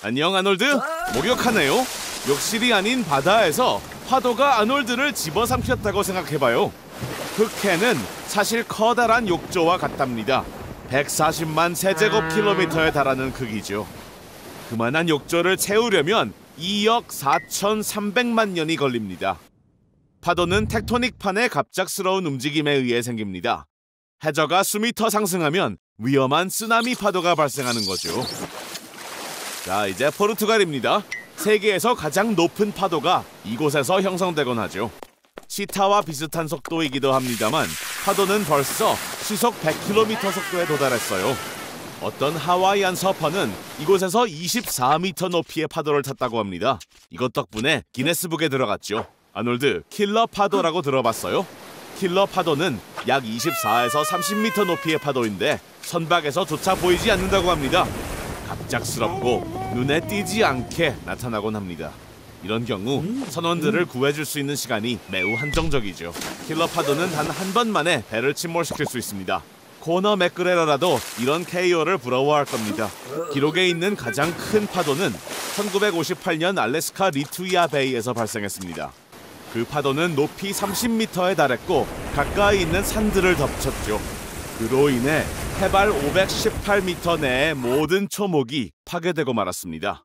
안녕 아놀드. 목욕하네요. 욕실이 아닌 바다에서 파도가 아놀드를 집어삼켰다고 생각해봐요. 흑해는 사실 커다란 욕조와 같답니다. 140만 세제곱킬로미터에 달하는 크기죠. 그만한 욕조를 채우려면 2억 4,300만 년이 걸립니다. 파도는 텍토닉판의 갑작스러운 움직임에 의해 생깁니다. 해저가 수미터 상승하면 위험한 쓰나미 파도가 발생하는 거죠. 자, 이제 포르투갈입니다. 세계에서 가장 높은 파도가 이곳에서 형성되곤 하죠. 시타와 비슷한 속도이기도 합니다만 파도는 벌써 시속 100km 속도에 도달했어요. 어떤 하와이안 서퍼는 이곳에서 24m 높이의 파도를 탔다고 합니다. 이것 덕분에 기네스북에 들어갔죠. 아놀드, 킬러 파도라고 들어봤어요? 킬러 파도는 약 24에서 30m 높이의 파도인데 선박에서조차 보이지 않는다고 합니다. 갑작스럽고 눈에 띄지 않게 나타나곤 합니다. 이런 경우 선원들을 구해줄 수 있는 시간이 매우 한정적이죠. 킬러 파도는 단 한 번만에 배를 침몰시킬 수 있습니다. 코너 맥그레러라도 이런 KO를 부러워할 겁니다. 기록에 있는 가장 큰 파도는 1958년 알래스카 리투이아 베이에서 발생했습니다. 그 파도는 높이 30m에 달했고 가까이 있는 산들을 덮쳤죠. 그로 인해 해발 518m 내의 모든 초목이 파괴되고 말았습니다.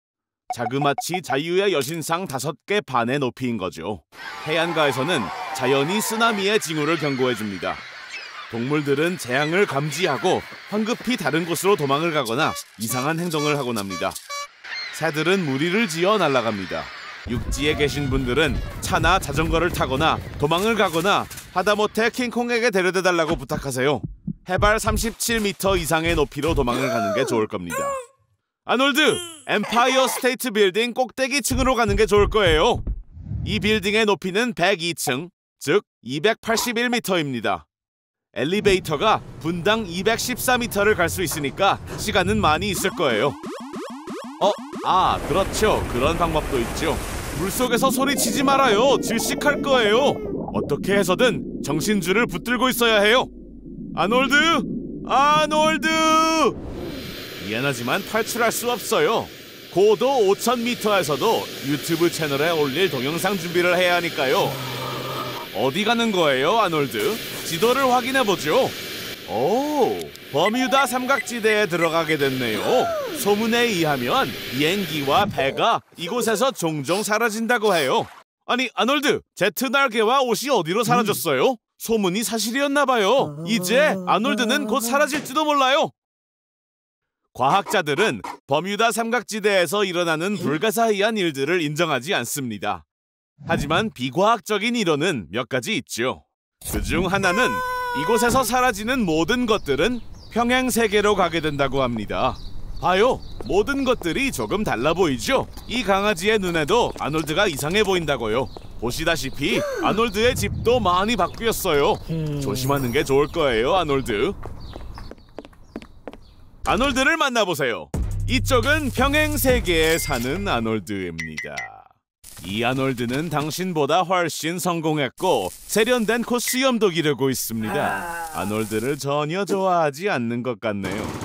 자그마치 자유의 여신상 5개 반의 높이인 거죠. 해안가에서는 자연이 쓰나미의 징후를 경고해줍니다. 동물들은 재앙을 감지하고 황급히 다른 곳으로 도망을 가거나 이상한 행동을 하곤 합니다. 새들은 무리를 지어 날아갑니다. 육지에 계신 분들은 차나 자전거를 타거나 도망을 가거나 하다못해 킹콩에게 데려다달라고 부탁하세요. 해발 37m 이상의 높이로 도망을 가는 게 좋을 겁니다. 아놀드! 엠파이어 스테이트 빌딩 꼭대기층으로 가는 게 좋을 거예요. 이 빌딩의 높이는 102층, 즉 281m입니다. 엘리베이터가 분당 214m를 갈 수 있으니까 시간은 많이 있을 거예요. 그렇죠. 그런 방법도 있죠. 물속에서 소리치지 말아요. 질식할 거예요. 어떻게 해서든 정신줄을 붙들고 있어야 해요. 아놀드! 미안하지만 탈출할 수 없어요. 고도 5,000m에서도 유튜브 채널에 올릴 동영상 준비를 해야 하니까요. 어디 가는 거예요, 아놀드? 지도를 확인해보죠. 오, 버뮤다 삼각지대에 들어가게 됐네요. 소문에 의하면 비행기와 배가 이곳에서 종종 사라진다고 해요. 아니, 아놀드, 제트 날개와 옷이 어디로 사라졌어요? 소문이 사실이었나 봐요. 이제 아놀드는 곧 사라질지도 몰라요. 과학자들은 버뮤다 삼각지대에서 일어나는 불가사의한 일들을 인정하지 않습니다. 하지만 비과학적인 이론은 몇 가지 있죠. 그중 하나는 이곳에서 사라지는 모든 것들은 평행세계로 가게 된다고 합니다. 봐요, 모든 것들이 조금 달라 보이죠? 이 강아지의 눈에도 아놀드가 이상해 보인다고요. 보시다시피 아놀드의 집도 많이 바뀌었어요. 조심하는 게 좋을 거예요, 아놀드. 아놀드를 만나보세요. 이쪽은 평행세계에 사는 아놀드입니다. 이 아놀드는 당신보다 훨씬 성공했고 세련된 코 수염도 기르고 있습니다. 아놀드를 전혀 좋아하지 않는 것 같네요.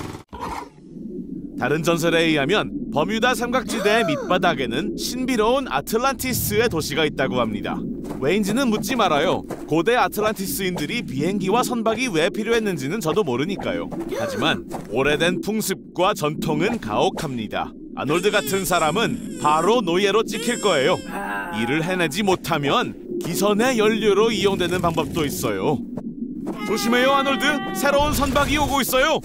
다른 전설에 의하면 버뮤다 삼각지대의 밑바닥에는 신비로운 아틀란티스의 도시가 있다고 합니다. 왜인지는 묻지 말아요. 고대 아틀란티스인들이 비행기와 선박이 왜 필요했는지는 저도 모르니까요. 하지만 오래된 풍습과 전통은 가혹합니다. 아놀드 같은 사람은 바로 노예로 찍힐 거예요. 일을 해내지 못하면 기선의 연료로 이용되는 방법도 있어요. 조심해요, 아놀드. 새로운 선박이 오고 있어요.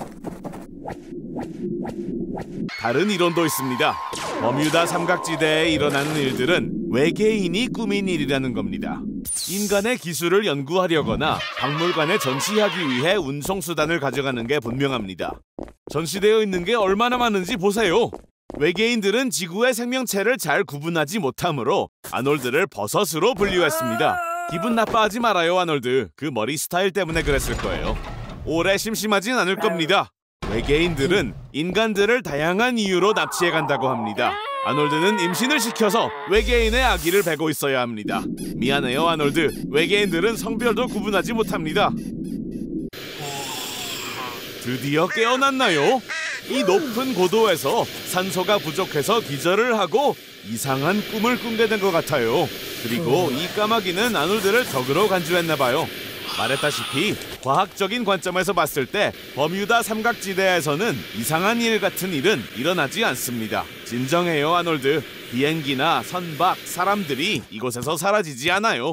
다른 이론도 있습니다. 버뮤다 삼각지대에 일어나는 일들은 외계인이 꾸민 일이라는 겁니다. 인간의 기술을 연구하려거나 박물관에 전시하기 위해 운송수단을 가져가는 게 분명합니다. 전시되어 있는 게 얼마나 많은지 보세요. 외계인들은 지구의 생명체를 잘 구분하지 못하므로 아놀드를 버섯으로 분류했습니다. 기분 나빠하지 말아요, 아놀드. 그 머리 스타일 때문에 그랬을 거예요. 오래 심심하진 않을 겁니다. 외계인들은 인간들을 다양한 이유로 납치해 간다고 합니다. 아놀드는 임신을 시켜서 외계인의 아기를 베고 있어야 합니다. 미안해요, 아놀드. 외계인들은 성별도 구분하지 못합니다. 드디어 깨어났나요? 이 높은 고도에서 산소가 부족해서 기절을 하고 이상한 꿈을 꾸게 된 것 같아요. 그리고 이 까마귀는 아놀드를 적으로 간주했나 봐요. 말했다시피 과학적인 관점에서 봤을 때 버뮤다 삼각지대에서는 이상한 일 같은 일은 일어나지 않습니다. 진정해요, 아놀드. 비행기나 선박, 사람들이 이곳에서 사라지지 않아요.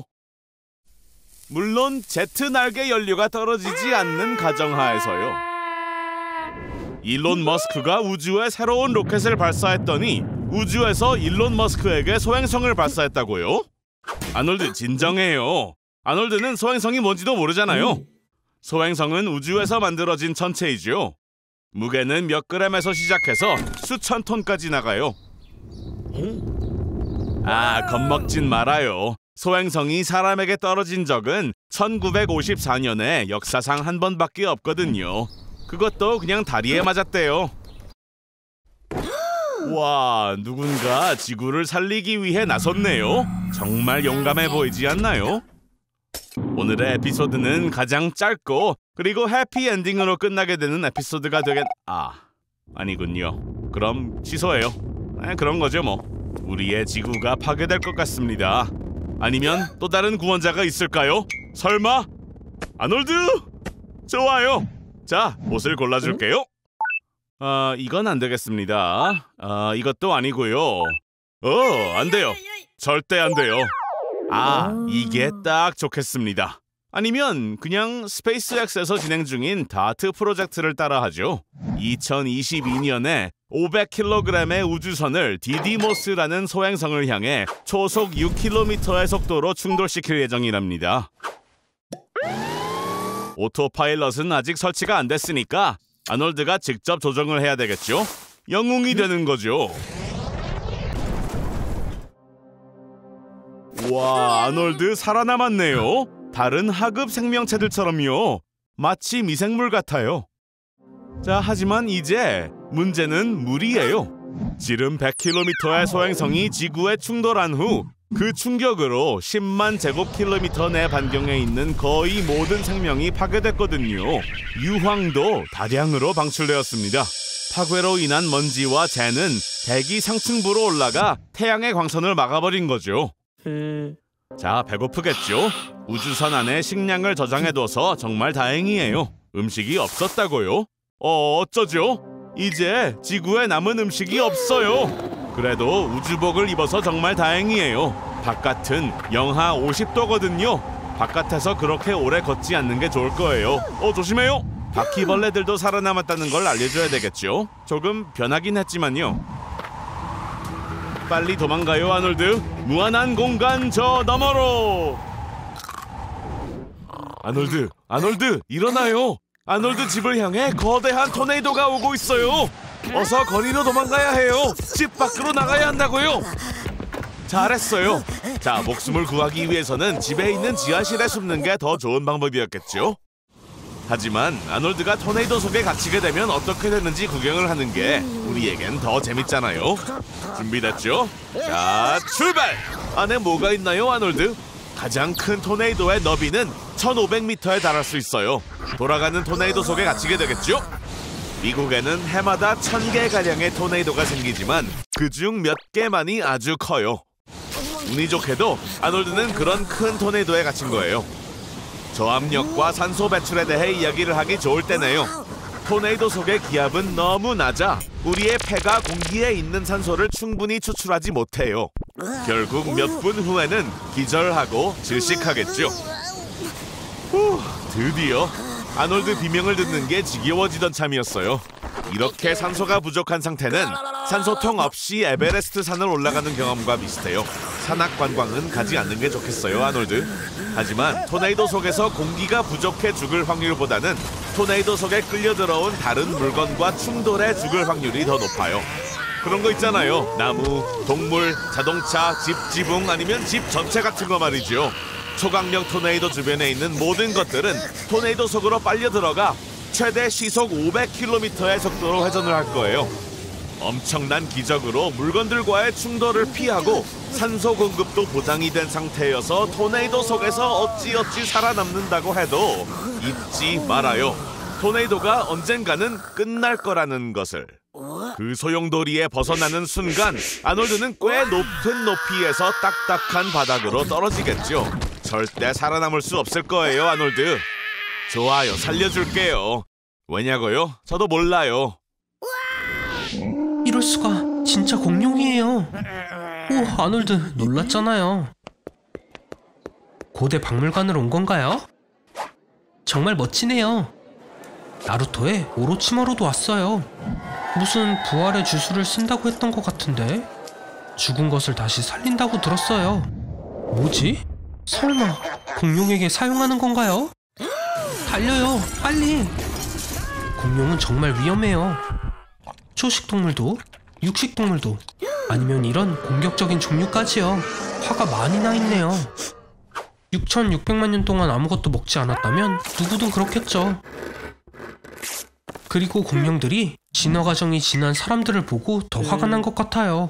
물론 제트 날개 연료가 떨어지지 않는 가정하에서요. 일론 머스크가 우주에 새로운 로켓을 발사했더니 우주에서 일론 머스크에게 소행성을 발사했다고요? 아놀드, 진정해요. 아놀드는 소행성이 뭔지도 모르잖아요. 소행성은 우주에서 만들어진 천체이죠. 무게는 몇 그램에서 시작해서 수천 톤까지 나가요. 겁먹진 말아요. 소행성이 사람에게 떨어진 적은 1954년에 역사상 한 번밖에 없거든요. 그것도 그냥 다리에 맞았대요. 와, 누군가 지구를 살리기 위해 나섰네요. 정말 용감해 보이지 않나요? 오늘의 에피소드는 가장 짧고 그리고 해피엔딩으로 끝나게 되는 에피소드가 아니군요. 그럼 취소해요. 그런 거죠 뭐. 우리의 지구가 파괴될 것 같습니다. 아니면 또 다른 구원자가 있을까요? 설마? 아놀드! 좋아요. 자, 옷을 골라줄게요. 이건 안 되겠습니다. 이것도 아니고요. 안 돼요. 절대 안 돼요. 이게 딱 좋겠습니다. 아니면 그냥 스페이스X에서 진행 중인 다트 프로젝트를 따라하죠. 2022년에 500kg의 우주선을 디디모스라는 소행성을 향해 초속 6km의 속도로 충돌시킬 예정이랍니다. 오토파일럿은 아직 설치가 안 됐으니까 아놀드가 직접 조정을 해야 되겠죠? 영웅이 되는 거죠. 와, 아놀드 살아남았네요. 다른 하급 생명체들처럼요. 마치 미생물 같아요. 자, 하지만 이제 문제는 물이에요. 지름 100km의 소행성이 지구에 충돌한 후 그 충격으로 10만 제곱킬로미터 내 반경에 있는 거의 모든 생명이 파괴됐거든요. 유황도 다량으로 방출되었습니다. 파괴로 인한 먼지와 재는 대기 상층부로 올라가 태양의 광선을 막아버린 거죠. 자, 배고프겠죠? 우주선 안에 식량을 저장해둬서 정말 다행이에요. 음식이 없었다고요? 어쩌죠? 이제 지구에 남은 음식이 없어요. 그래도 우주복을 입어서 정말 다행이에요. 바깥은 영하 50도거든요. 바깥에서 그렇게 오래 걷지 않는 게 좋을 거예요. 조심해요. 바퀴벌레들도 살아남았다는 걸 알려줘야 되겠죠? 조금 변하긴 했지만요. 빨리 도망가요, 아놀드. 무한한 공간 저 너머로. 아놀드, 일어나요. 아놀드 집을 향해 거대한 토네이도가 오고 있어요. 어서 거리로 도망가야 해요. 집 밖으로 나가야 한다고요. 잘했어요. 자, 목숨을 구하기 위해서는 집에 있는 지하실에 숨는 게 더 좋은 방법이었겠죠? 하지만 아놀드가 토네이도 속에 갇히게 되면 어떻게 되는지 구경을 하는 게 우리에겐 더 재밌잖아요. 준비됐죠? 자, 출발! 안에 뭐가 있나요, 아놀드? 가장 큰 토네이도의 너비는 1500m에 달할 수 있어요. 돌아가는 토네이도 속에 갇히게 되겠죠? 미국에는 해마다 1000개가량의 토네이도가 생기지만 그중 몇 개만이 아주 커요. 운이 좋게도 아놀드는 그런 큰 토네이도에 갇힌 거예요. 저압력과 산소 배출에 대해 이야기를 하기 좋을 때네요. 토네이도 속의 기압은 너무 낮아 우리의 폐가 공기에 있는 산소를 충분히 추출하지 못해요. 결국 몇 분 후에는 기절하고 질식하겠죠. 드디어 아놀드 비명을 듣는 게 지겨워지던 참이었어요. 이렇게 산소가 부족한 상태는 산소통 없이 에베레스트 산을 올라가는 경험과 비슷해요. 산악 관광은 가지 않는 게 좋겠어요, 아놀드. 하지만 토네이도 속에서 공기가 부족해 죽을 확률보다는 토네이도 속에 끌려 들어온 다른 물건과 충돌해 죽을 확률이 더 높아요. 그런 거 있잖아요. 나무, 동물, 자동차, 집 지붕 아니면 집 전체 같은 거 말이죠. 초강력 토네이도 주변에 있는 모든 것들은 토네이도 속으로 빨려 들어가 최대 시속 500km의 속도로 회전을 할 거예요. 엄청난 기적으로 물건들과의 충돌을 피하고 산소 공급도 보장이 된 상태여서 토네이도 속에서 어찌어찌 살아남는다고 해도 잊지 말아요. 토네이도가 언젠가는 끝날 거라는 것을. 그 소용돌이에 벗어나는 순간 아놀드는 꽤 높은 높이에서 딱딱한 바닥으로 떨어지겠죠. 절대 살아남을 수 없을 거예요, 아놀드. 좋아요, 살려줄게요. 왜냐고요? 저도 몰라요. 이럴 수가, 진짜 공룡이에요. 오, 아놀드 놀랐잖아요. 고대 박물관으로 온 건가요? 정말 멋지네요. 나루토의 오로치마루도 왔어요. 무슨 부활의 주술을 쓴다고 했던 것 같은데 죽은 것을 다시 살린다고 들었어요. 뭐지? 설마 공룡에게 사용하는 건가요? 달려요, 빨리! 공룡은 정말 위험해요. 초식동물도, 육식동물도, 아니면 이런 공격적인 종류까지요. 화가 많이 나 있네요. 6,600만 년 동안 아무것도 먹지 않았다면 누구든 그렇겠죠. 그리고 공룡들이 진화 과정이 지난 사람들을 보고 더 화가 난 것 같아요.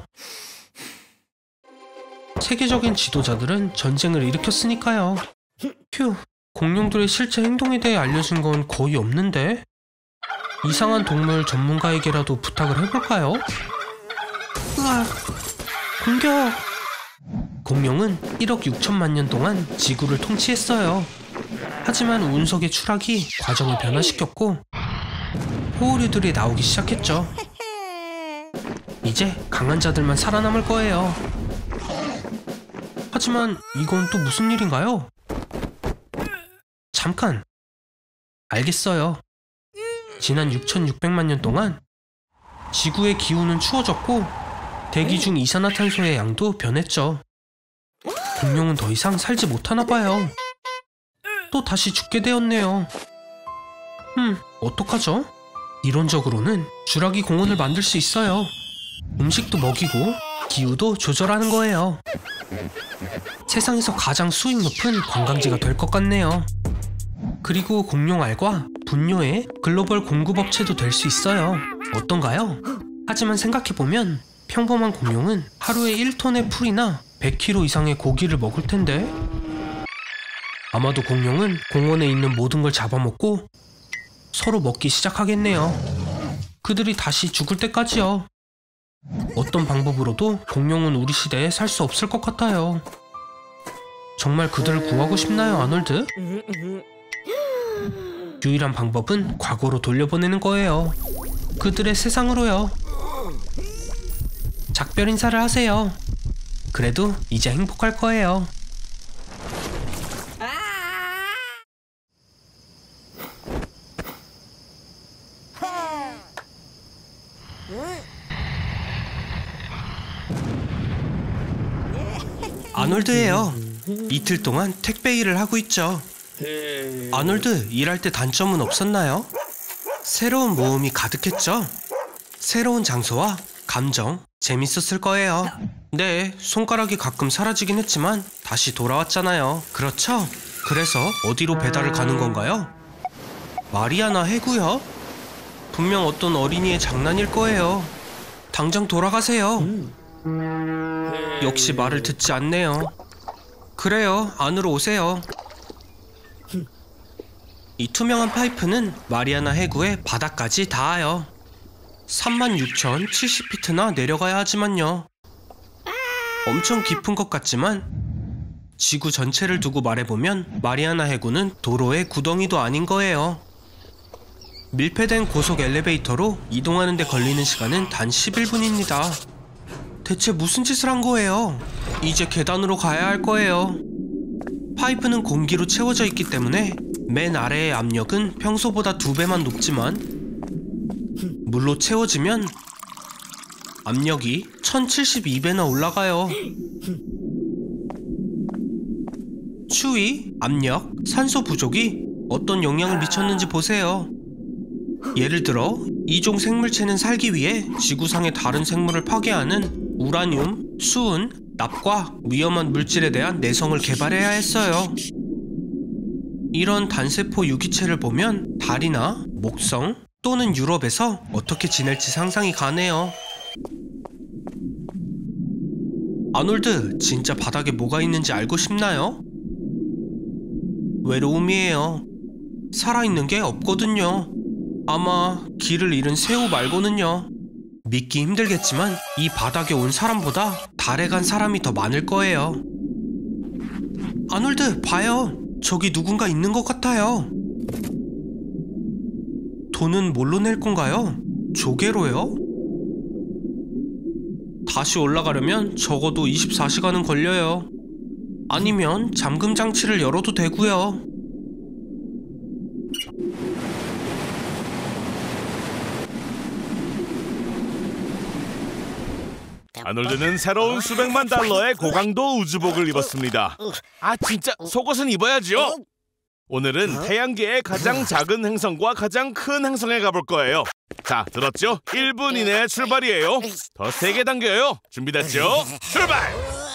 세계적인 지도자들은 전쟁을 일으켰으니까요. 휴, 공룡들의 실제 행동에 대해 알려준 건 거의 없는데? 이상한 동물 전문가에게라도 부탁을 해볼까요? 으악, 공격! 공룡은 1억 6천만 년 동안 지구를 통치했어요. 하지만 운석의 추락이 과정을 변화시켰고 포유류들이 나오기 시작했죠. 이제 강한 자들만 살아남을 거예요. 하지만 이건 또 무슨 일인가요? 잠깐! 알겠어요. 지난 6,600만 년 동안 지구의 기온은 추워졌고 대기 중 이산화탄소의 양도 변했죠. 공룡은 더 이상 살지 못하나 봐요. 또 다시 죽게 되었네요. 어떡하죠? 이론적으로는 쥬라기 공원을 만들 수 있어요. 음식도 먹이고 기후도 조절하는 거예요. 세상에서 가장 수익 높은 관광지가 될 것 같네요. 그리고 공룡알과 분뇨의 글로벌 공급업체도 될 수 있어요. 어떤가요? 하지만 생각해보면 평범한 공룡은 하루에 1톤의 풀이나 100kg 이상의 고기를 먹을 텐데 아마도 공룡은 공원에 있는 모든 걸 잡아먹고 서로 먹기 시작하겠네요. 그들이 다시 죽을 때까지요. 어떤 방법으로도 공룡은 우리 시대에 살 수 없을 것 같아요. 정말 그들을 구하고 싶나요, 아놀드? 유일한 방법은 과거로 돌려보내는 거예요. 그들의 세상으로요. 작별 인사를 하세요. 그래도 이제 행복할 거예요. 아놀드예요. 이틀 동안 택배 일을 하고 있죠. 아놀드, 일할 때 단점은 없었나요? 새로운 모험이 가득했죠? 새로운 장소와 감정, 재밌었을 거예요. 네, 손가락이 가끔 사라지긴 했지만 다시 돌아왔잖아요. 그렇죠? 그래서 어디로 배달을 가는 건가요? 마리아나 해구요? 분명 어떤 어린이의 장난일 거예요. 당장 돌아가세요. 역시 말을 듣지 않네요. 그래요, 안으로 오세요. 이 투명한 파이프는 마리아나 해구의 바닥까지 닿아요. 36,070피트나 내려가야 하지만요. 엄청 깊은 것 같지만 지구 전체를 두고 말해보면 마리아나 해구는 도로의 구덩이도 아닌 거예요. 밀폐된 고속 엘리베이터로 이동하는 데 걸리는 시간은 단 11분입니다. 대체 무슨 짓을 한 거예요? 이제 계단으로 가야 할 거예요. 파이프는 공기로 채워져 있기 때문에 맨 아래의 압력은 평소보다 2배만 높지만 물로 채워지면 압력이 1072배나 올라가요. 추위, 압력, 산소 부족이 어떤 영향을 미쳤는지 보세요. 예를 들어 이종 생물체는 살기 위해 지구상의 다른 생물을 파괴하는 우라늄, 수은, 납과 위험한 물질에 대한 내성을 개발해야 했어요. 이런 단세포 유기체를 보면 달이나 목성 또는 유럽에서 어떻게 지낼지 상상이 가네요. 아놀드, 진짜 바닥에 뭐가 있는지 알고 싶나요? 외로움이에요. 살아있는 게 없거든요. 아마 길을 잃은 새우 말고는요. 믿기 힘들겠지만 이 바닥에 온 사람보다 달에 간 사람이 더 많을 거예요. 아놀드, 봐요. 저기 누군가 있는 것 같아요. 돈은 뭘로 낼 건가요? 조개로요? 다시 올라가려면 적어도 24시간은 걸려요. 아니면 잠금 장치를 열어도 되고요. 아놀드는 새로운 수백만 달러의 고강도 우주복을 입었습니다. 아, 진짜 속옷은 입어야죠. 오늘은 태양계의 가장 작은 행성과 가장 큰 행성에 가볼 거예요. 자, 들었죠? 1분 이내에 출발이에요. 더 세게 당겨요. 준비됐죠? 출발!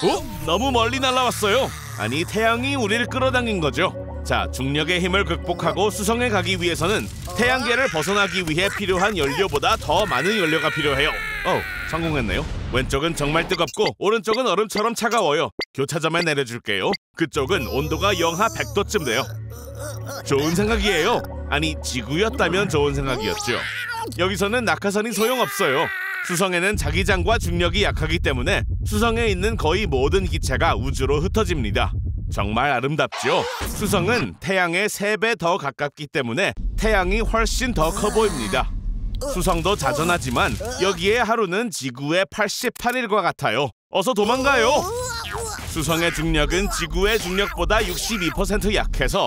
너무 멀리 날아왔어요. 아니, 태양이 우리를 끌어당긴 거죠. 자, 중력의 힘을 극복하고 수성에 가기 위해서는 태양계를 벗어나기 위해 필요한 연료보다 더 많은 연료가 필요해요. 성공했네요. 왼쪽은 정말 뜨겁고 오른쪽은 얼음처럼 차가워요. 교차점에 내려줄게요. 그쪽은 온도가 영하 100도쯤 돼요. 좋은 생각이에요. 아니, 지구였다면 좋은 생각이었죠. 여기서는 낙하산이 소용없어요. 수성에는 자기장과 중력이 약하기 때문에 수성에 있는 거의 모든 기체가 우주로 흩어집니다. 정말 아름답죠? 수성은 태양의 3배 더 가깝기 때문에 태양이 훨씬 더 커 보입니다. 수성도 자전하지만 여기에 하루는 지구의 88일과 같아요. 어서 도망가요! 수성의 중력은 지구의 중력보다 62% 약해서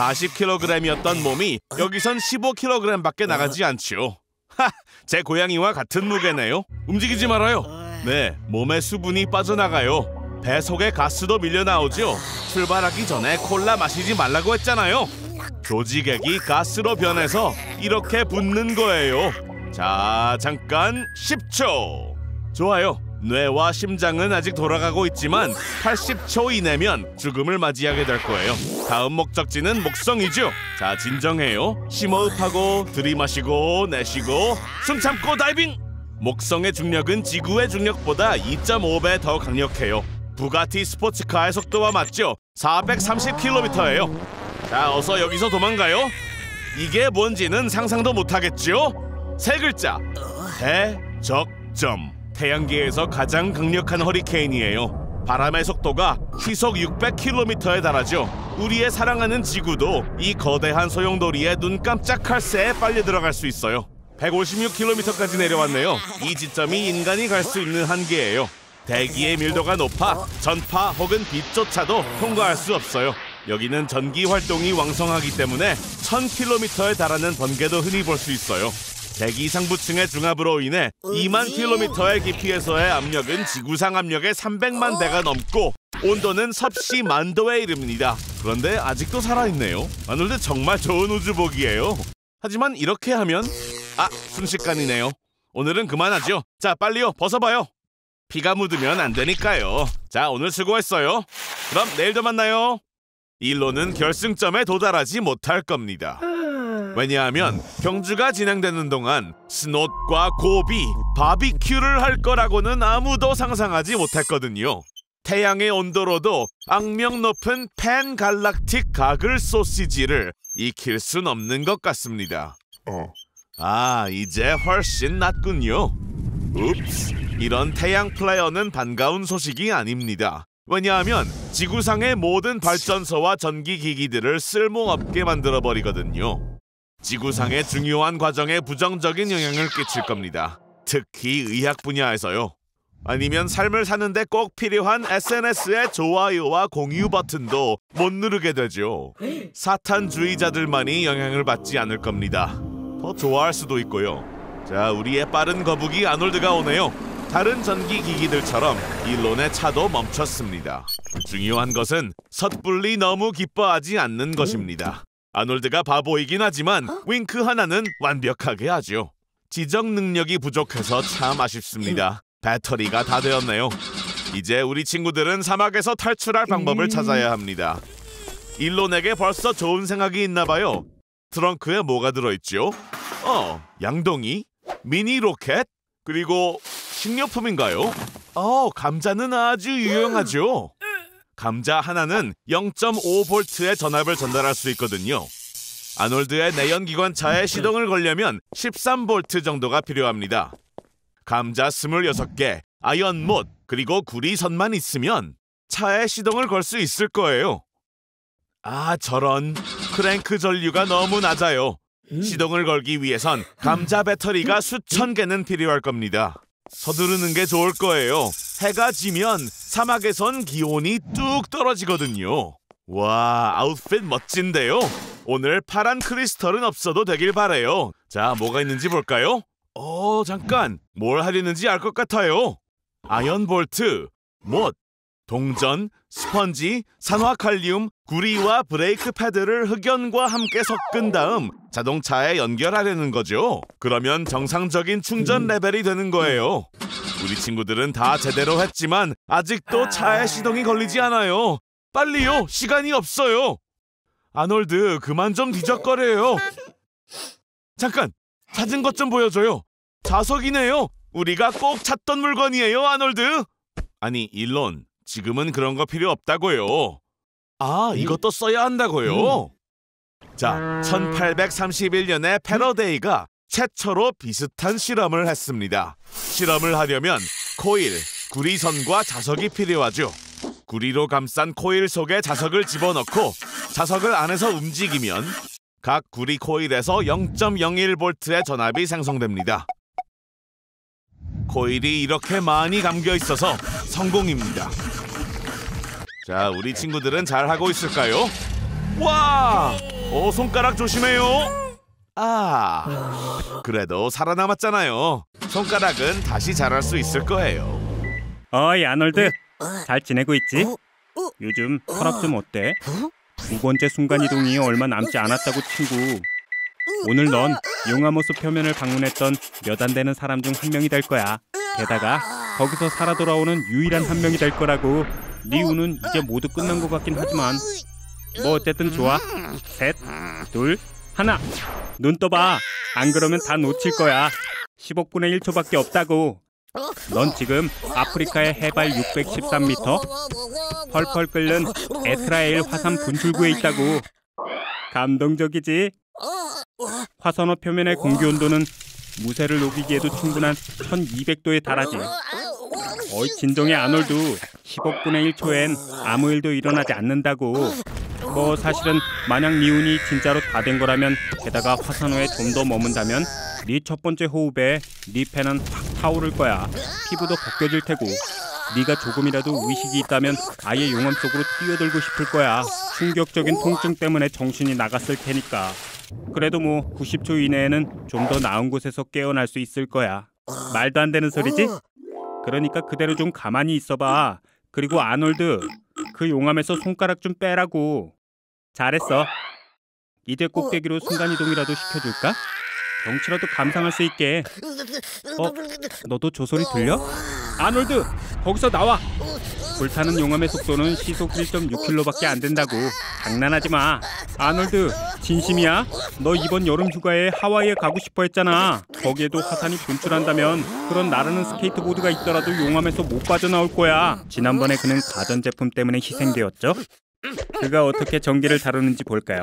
40kg이었던 몸이 여기선 15kg밖에 나가지 않죠. 제 고양이와 같은 무게네요. 움직이지 말아요. 네, 몸에 수분이 빠져나가요. 배 속에 가스도 밀려나오죠. 출발하기 전에 콜라 마시지 말라고 했잖아요. 조직액이 가스로 변해서 이렇게 붓는 거예요. 자, 잠깐 10초. 좋아요. 뇌와 심장은 아직 돌아가고 있지만 80초 이내면 죽음을 맞이하게 될 거예요. 다음 목적지는 목성이죠. 자, 진정해요. 심호흡하고 들이마시고 내쉬고 숨 참고 다이빙. 목성의 중력은 지구의 중력보다 2.5배 더 강력해요. 부가티 스포츠카의 속도와 맞죠? 430km예요. 자, 어서 여기서 도망가요. 이게 뭔지는 상상도 못하겠죠? 3글자. 대적점. 태양계에서 가장 강력한 허리케인이에요. 바람의 속도가 시속 600km에 달하죠. 우리의 사랑하는 지구도 이 거대한 소용돌이에 눈 깜짝할 새에 빨려 들어갈 수 있어요. 156km까지 내려왔네요. 이 지점이 인간이 갈 수 있는 한계예요. 대기의 밀도가 높아 전파 혹은 빛조차도 통과할 수 없어요. 여기는 전기 활동이 왕성하기 때문에 1000km에 달하는 번개도 흔히 볼 수 있어요. 대기 상부층의 중압으로 인해 2만 킬로미터의 깊이에서의 압력은 지구상 압력의 300만 배가 넘고 온도는 섭씨 10,000도에 이릅니다. 그런데 아직도 살아있네요. 아놀드 정말 좋은 우주복이에요. 하지만 이렇게 하면 순식간이네요. 오늘은 그만하죠. 자, 빨리요. 벗어봐요. 피가 묻으면 안 되니까요. 자, 오늘 수고했어요. 그럼 내일도 만나요. 일로는 결승점에 도달하지 못할 겁니다. 왜냐하면 경주가 진행되는 동안 스돛과 고비, 바비큐를 할 거라고는 아무도 상상하지 못했거든요. 태양의 온도로도 악명 높은 팬갈락틱 가글 소시지를 익힐 순 없는 것 같습니다. 이제 훨씬 낫군요. 읍스, 이런 태양 플레이어는 반가운 소식이 아닙니다. 왜냐하면 지구상의 모든 발전소와 전기기기들을 쓸모없게 만들어버리거든요. 지구상의 중요한 과정에 부정적인 영향을 끼칠 겁니다. 특히 의학 분야에서요. 아니면 삶을 사는데 꼭 필요한 SNS의 좋아요와 공유 버튼도 못 누르게 되죠. 사탄주의자들만이 영향을 받지 않을 겁니다. 더 좋아할 수도 있고요. 자, 우리의 빠른 거북이 아놀드가 오네요. 다른 전기기기들처럼 일론의 차도 멈췄습니다. 중요한 것은 섣불리 너무 기뻐하지 않는 것입니다. 아놀드가 바보이긴 하지만 윙크 하나는 완벽하게 하죠. 지적 능력이 부족해서 참 아쉽습니다. 배터리가 다 되었네요. 이제 우리 친구들은 사막에서 탈출할 방법을 찾아야 합니다. 일론에게 벌써 좋은 생각이 있나 봐요. 트렁크에 뭐가 들어있죠? 양동이, 미니 로켓, 그리고 식료품인가요? 감자는 아주 유용하죠. 감자 하나는 0.5V의 전압을 전달할 수 있거든요. 아놀드의 내연기관차에 시동을 걸려면 13V 정도가 필요합니다. 감자 26개, 아연 못, 그리고 구리선만 있으면 차에 시동을 걸 수 있을 거예요. 아, 저런. 크랭크 전류가 너무 낮아요. 시동을 걸기 위해선 감자 배터리가 수천 개는 필요할 겁니다. 서두르는 게 좋을 거예요. 해가 지면 사막에선 기온이 뚝 떨어지거든요. 와, 아웃핏 멋진데요? 오늘 파란 크리스털은 없어도 되길 바래요. 자, 뭐가 있는지 볼까요? 잠깐. 뭘 하려는지 알 것 같아요. 아연 볼트, 못, 동전, 스펀지, 산화칼륨, 구리와 브레이크 패드를 흑연과 함께 섞은 다음 자동차에 연결하려는 거죠. 그러면 정상적인 충전 레벨이 되는 거예요. 우리 친구들은 다 제대로 했지만 아직도 차에 시동이 걸리지 않아요. 빨리요, 시간이 없어요. 아놀드, 그만 좀 뒤적거려요. 잠깐, 찾은 것 좀 보여줘요. 자석이네요. 우리가 꼭 찾던 물건이에요, 아놀드. 아니, 일론, 지금은 그런 거 필요 없다고요. 아, 이것도 써야 한다고요. 자, 1831년에 패러데이가 최초로 비슷한 실험을 했습니다. 실험을 하려면 코일, 구리선과 자석이 필요하죠. 구리로 감싼 코일 속에 자석을 집어넣고 자석을 안에서 움직이면 각 구리 코일에서 0.01V의 전압이 생성됩니다. 코일이 이렇게 많이 감겨 있어서 성공입니다. 자, 우리 친구들은 잘하고 있을까요? 와! 손가락 조심해요. 아, 그래도 살아남았잖아요. 손가락은 다시 자랄 수 있을 거예요. 어이, 아놀드. 잘 지내고 있지? 요즘 혈압 좀 어때? 2번째 순간이동이 얼마 남지 않았다고 친구. 오늘 넌 용암호수 표면을 방문했던 몇 안 되는 사람 중 한 명이 될 거야. 게다가 거기서 살아 돌아오는 유일한 한 명이 될 거라고. 네 운은 이제 모두 끝난 것 같긴 하지만 뭐 어쨌든 좋아. 3, 2, 1. 눈 떠봐. 안 그러면 다 놓칠 거야. 10억분의 1초밖에 없다고. 넌 지금 아프리카의 해발 613m 펄펄 끓는 에스라엘 화산 분출구에 있다고. 감동적이지? 화산호 표면의 공기 온도는 무쇠를 녹이기에도 충분한 1200도에 달하지. 어이, 진정해 아놀드. 10억분의 1초엔 아무 일도 일어나지 않는다고. 뭐 사실은 만약 네 운이 진짜로 다 된 거라면, 게다가 화산호에 좀 더 머문다면 네 첫 번째 호흡에 네 폐는 확 타오를 거야. 피부도 벗겨질 테고. 네가 조금이라도 의식이 있다면 아예 용암 속으로 뛰어들고 싶을 거야. 충격적인 통증 때문에 정신이 나갔을 테니까. 그래도 뭐 90초 이내에는 좀 더 나은 곳에서 깨어날 수 있을 거야. 말도 안 되는 소리지? 그러니까 그대로 좀 가만히 있어봐. 그리고 아놀드, 그 용암에서 손가락 좀 빼라고. 잘했어. 이제 꼭대기로 순간이동이라도 시켜줄까? 경치라도 감상할 수 있게. 너도 저 소리 들려? 아놀드, 거기서 나와. 불타는 용암의 속도는 시속 1.6km밖에 안 된다고. 장난하지 마. 아놀드, 진심이야? 너 이번 여름 휴가에 하와이에 가고 싶어 했잖아. 거기에도 화산이 분출한다면 그런 나르는 스케이트보드가 있더라도 용암에서 못 빠져나올 거야. 지난번에 그는 가전제품 때문에 희생되었죠? 그가 어떻게 전기를 다루는지 볼까요?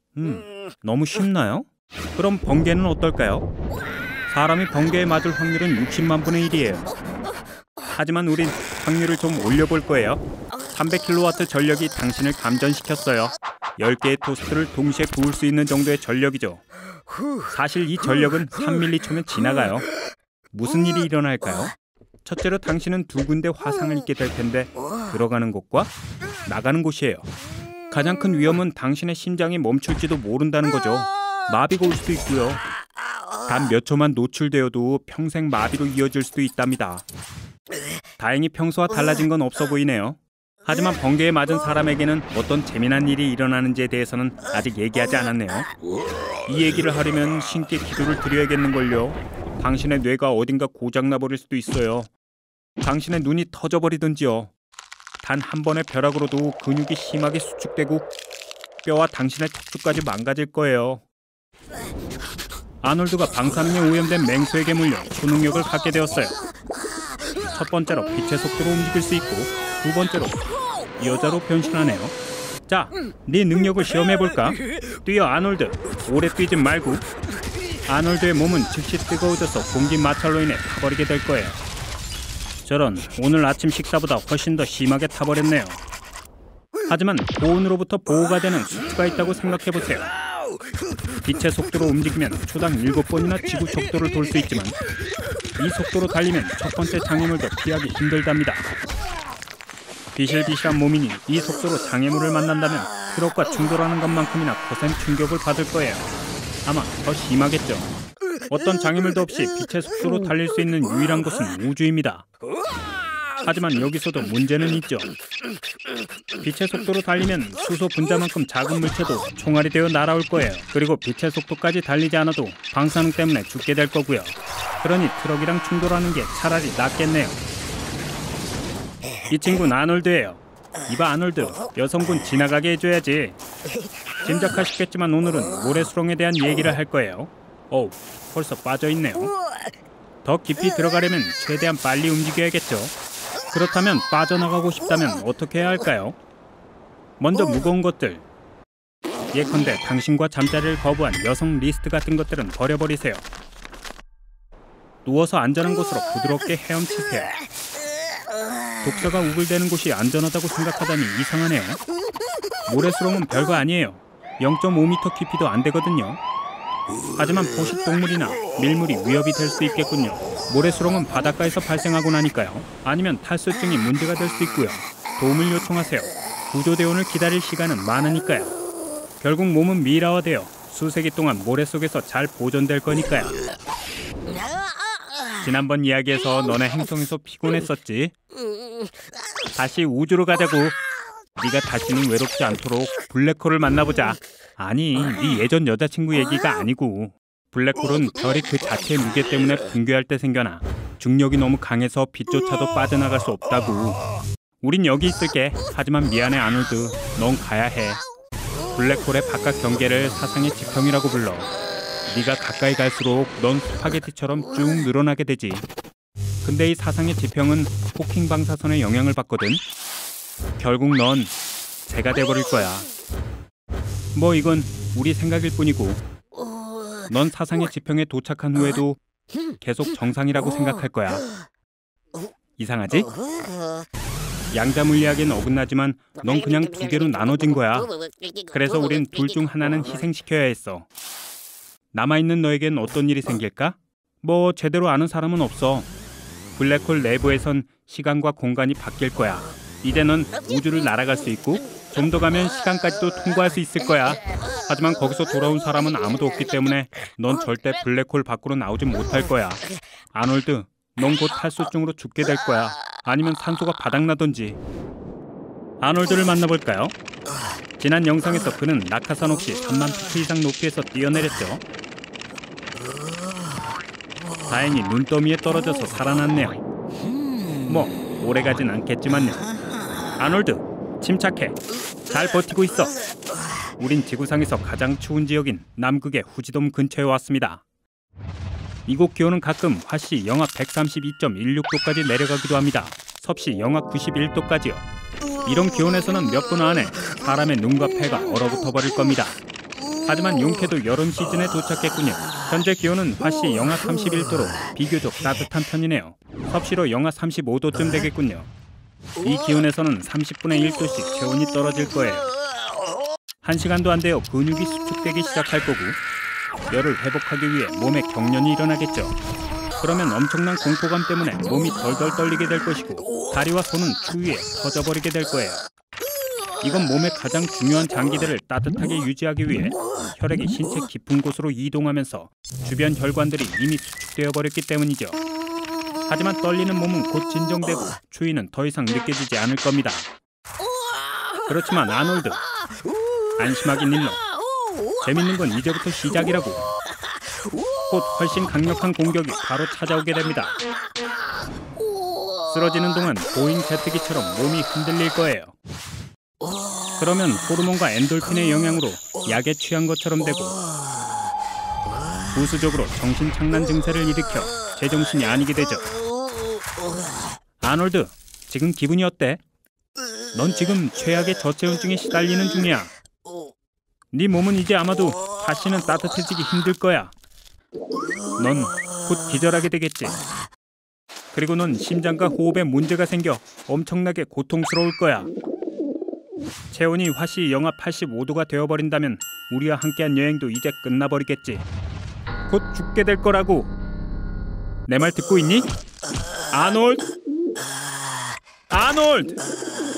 너무 쉽나요? 그럼 번개는 어떨까요? 사람이 번개에 맞을 확률은 60만 분의 1이에요. 하지만 우린 확률을 좀 올려볼 거예요. 300kW 전력이 당신을 감전시켰어요. 10개의 토스트를 동시에 구울 수 있는 정도의 전력이죠. 사실 이 전력은 3m초면 지나가요. 무슨 일이 일어날까요? 첫째로 당신은 두 군데 화상을 입게 될 텐데, 들어가는 곳과 나가는 곳이에요. 가장 큰 위험은 당신의 심장이 멈출지도 모른다는 거죠. 마비가 올 수도 있고요. 단 몇 초만 노출되어도 평생 마비로 이어질 수도 있답니다. 다행히 평소와 달라진 건 없어 보이네요. 하지만 번개에 맞은 사람에게는 어떤 재미난 일이 일어나는지에 대해서는 아직 얘기하지 않았네요. 이 얘기를 하려면 신께 기도를 드려야겠는걸요. 당신의 뇌가 어딘가 고장나버릴 수도 있어요. 당신의 눈이 터져버리든지요. 단 한 번의 벼락으로도 근육이 심하게 수축되고 뼈와 당신의 척추까지 망가질 거예요. 아놀드가 방사능에 오염된 맹수에게 물려 초능력을 갖게 되었어요. 첫 번째로 빛의 속도로 움직일 수 있고, 두 번째로 여자로 변신하네요. 자, 네 능력을 시험해볼까? 뛰어 아놀드. 오래 뛰진 말고. 아놀드의 몸은 즉시 뜨거워져서 공기 마찰로 인해 타버리게 될 거예요. 저런, 오늘 아침 식사보다 훨씬 더 심하게 타버렸네요. 하지만 고온으로부터 보호가 되는 수트가 있다고 생각해보세요. 빛의 속도로 움직이면 초당 7번이나 지구 속도를 돌 수 있지만 이 속도로 달리면 첫 번째 장애물도 피하기 힘들답니다. 비실비실한 몸이니 이 속도로 장애물을 만난다면 트럭과 충돌하는 것만큼이나 거센 충격을 받을 거예요. 아마 더 심하겠죠. 어떤 장애물도 없이 빛의 속도로 달릴 수 있는 유일한 곳은 우주입니다. 하지만 여기서도 문제는 있죠. 빛의 속도로 달리면 수소 분자만큼 작은 물체도 총알이 되어 날아올 거예요. 그리고 빛의 속도까지 달리지 않아도 방사능 때문에 죽게 될 거고요. 그러니 트럭이랑 충돌하는 게 차라리 낫겠네요. 이 친구는 아놀드예요. 이봐 아놀드, 여성분 지나가게 해줘야지. 짐작하셨겠지만 오늘은 모래수렁에 대한 얘기를 할 거예요. 어우, 벌써 빠져있네요. 더 깊이 들어가려면 최대한 빨리 움직여야겠죠. 그렇다면 빠져나가고 싶다면 어떻게 해야 할까요? 먼저 무거운 것들. 예컨대 당신과 잠자리를 거부한 여성 리스트 같은 것들은 버려버리세요. 누워서 안전한 곳으로 부드럽게 헤엄치세요. 독서가 우글대는 곳이 안전하다고 생각하다니 이상하네요. 모래수렁은 별거 아니에요. 0.5m 깊이도 안 되거든요. 하지만 포식동물이나 밀물이 위협이 될 수 있겠군요. 모래수렁은 바닷가에서 발생하고 나니까요. 아니면 탈수증이 문제가 될 수 있고요. 도움을 요청하세요. 구조대원을 기다릴 시간은 많으니까요. 결국 몸은 미라화되어 수세기 동안 모래 속에서 잘 보존될 거니까요. 지난번 이야기에서 너네 행성에서 피곤했었지? 다시 우주로 가자고. 네가 다시는 외롭지 않도록 블랙홀을 만나보자. 아니, 네 예전 여자친구 얘기가 아니고 블랙홀은 별이 그 자체의 무게 때문에 붕괴할 때 생겨나 중력이 너무 강해서 빛조차도 빠져나갈 수 없다고. 우린 여기 있을게. 하지만 미안해 아놀드, 넌 가야 해. 블랙홀의 바깥 경계를 사상의 지평이라고 불러. 네가 가까이 갈수록 넌 스파게티처럼 쭉 늘어나게 되지. 근데 이 사상의 지평은 호킹 방사선의 영향을 받거든. 결국 넌 새가 돼버릴 거야. 뭐 이건 우리 생각일 뿐이고 넌 사상의 지평에 도착한 후에도 계속 정상이라고 생각할 거야. 이상하지? 양자 물리학엔 어긋나지만 넌 그냥 두 개로 나눠진 거야. 그래서 우린 둘 중 하나는 희생시켜야 했어. 남아있는 너에겐 어떤 일이 생길까? 뭐 제대로 아는 사람은 없어. 블랙홀 내부에선 시간과 공간이 바뀔 거야. 이제 넌 우주를 날아갈 수 있고 좀 더 가면 시간까지도 통과할 수 있을 거야. 하지만 거기서 돌아온 사람은 아무도 없기 때문에 넌 절대 블랙홀 밖으로 나오지 못할 거야. 아놀드, 넌 곧 탈수증으로 죽게 될 거야. 아니면 산소가 바닥나던지. 아놀드를 만나볼까요? 지난 영상에서 그는 낙하산 없이 3만 피트 이상 높이에서 뛰어내렸죠. 다행히 눈더미에 떨어져서 살아났네요. 뭐 오래가진 않겠지만요. 아놀드, 침착해. 잘 버티고 있어. 우린 지구상에서 가장 추운 지역인 남극의 후지돔 근처에 왔습니다. 이곳 기온은 가끔 화씨 영하 132.16도까지 내려가기도 합니다. 섭씨 영하 91도까지요. 이런 기온에서는 몇 분 안에 사람의 눈과 폐가 얼어붙어 버릴 겁니다. 하지만 용케도 여름 시즌에 도착했군요. 현재 기온은 화씨 영하 31도로 비교적 따뜻한 편이네요. 섭씨로 영하 35도쯤 되겠군요. 이 기온에서는 30분의 1도씩 체온이 떨어질 거예요. 1시간도 안 되어 근육이 수축되기 시작할 거고 열을 회복하기 위해 몸에 경련이 일어나겠죠. 그러면 엄청난 공포감 때문에 몸이 덜덜 떨리게 될 것이고 다리와 손은 추위에 터져버리게 될 거예요. 이건 몸의 가장 중요한 장기들을 따뜻하게 유지하기 위해 혈액이 신체 깊은 곳으로 이동하면서 주변 혈관들이 이미 수축되어 버렸기 때문이죠. 하지만 떨리는 몸은 곧 진정되고 추위는 더 이상 느껴지지 않을 겁니다. 그렇지만 아놀드, 안심하긴 일러. 재밌는 건 이제부터 시작이라고. 곧 훨씬 강력한 공격이 바로 찾아오게 됩니다. 쓰러지는 동안 보잉 제트기처럼 몸이 흔들릴 거예요. 그러면 호르몬과 엔돌핀의 영향으로 약에 취한 것처럼 되고 부수적으로 정신착란 증세를 일으켜 제정신이 아니게 되죠. 아놀드, 지금 기분이 어때? 넌 지금 최악의 저체온증에 시달리는 중이야. 네 몸은 이제 아마도 다시는 따뜻해지기 힘들 거야. 넌 곧 기절하게 되겠지. 그리고 넌 심장과 호흡에 문제가 생겨 엄청나게 고통스러울 거야. 체온이 화씨 영하 85도가 되어버린다면 우리와 함께한 여행도 이제 끝나버리겠지. 곧 죽게 될 거라고. 내 말 듣고 있니? 아놀드! 아놀드!